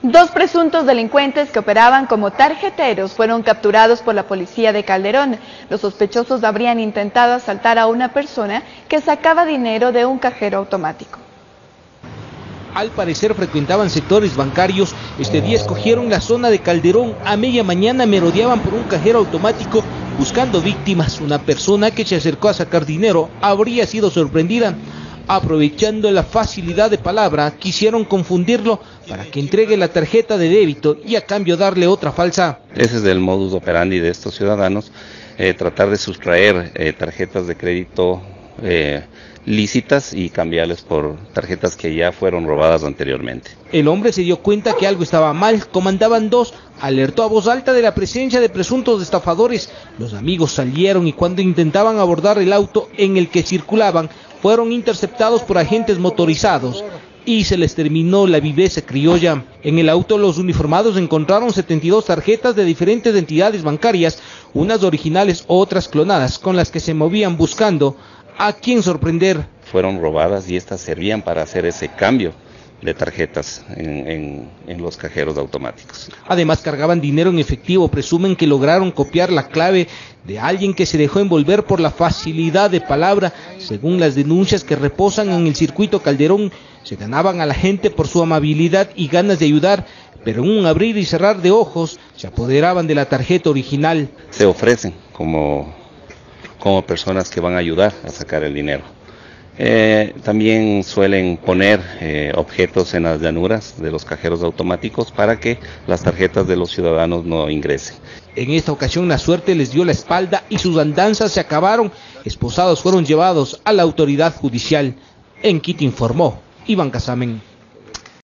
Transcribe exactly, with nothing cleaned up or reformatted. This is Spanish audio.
Dos presuntos delincuentes que operaban como tarjeteros fueron capturados por la policía de Calderón. Los sospechosos habrían intentado asaltar a una persona que sacaba dinero de un cajero automático. Al parecer frecuentaban sectores bancarios. Este día escogieron la zona de Calderón. A media mañana merodeaban por un cajero automático buscando víctimas. Una persona que se acercó a sacar dinero habría sido sorprendida. Aprovechando la facilidad de palabra, quisieron confundirlo para que entregue la tarjeta de débito y a cambio darle otra falsa. Ese es el modus operandi de estos ciudadanos, eh, tratar de sustraer eh, tarjetas de crédito eh, lícitas y cambiarles por tarjetas que ya fueron robadas anteriormente. El hombre se dio cuenta que algo estaba mal, comandaban dos, alertó a voz alta de la presencia de presuntos estafadores. Los amigos salieron y cuando intentaban abordar el auto en el que circulaban, fueron interceptados por agentes motorizados y se les terminó la viveza criolla. En el auto los uniformados encontraron setenta y dos tarjetas de diferentes entidades bancarias, unas originales, otras clonadas, con las que se movían buscando a quién sorprender. Fueron robadas y estas servían para hacer ese cambio de tarjetas en, en, en los cajeros automáticos. Además cargaban dinero en efectivo. Presumen que lograron copiar la clave de alguien que se dejó envolver por la facilidad de palabra. Según las denuncias que reposan en el circuito Calderón, se ganaban a la gente por su amabilidad y ganas de ayudar, pero en un abrir y cerrar de ojos se apoderaban de la tarjeta original. Se ofrecen como, como personas que van a ayudar a sacar el dinero. Eh, también suelen poner eh, objetos en las llanuras de los cajeros automáticos para que las tarjetas de los ciudadanos no ingresen. En esta ocasión la suerte les dio la espalda y sus andanzas se acabaron. Esposados fueron llevados a la autoridad judicial. En Quito informó Iván Casamen.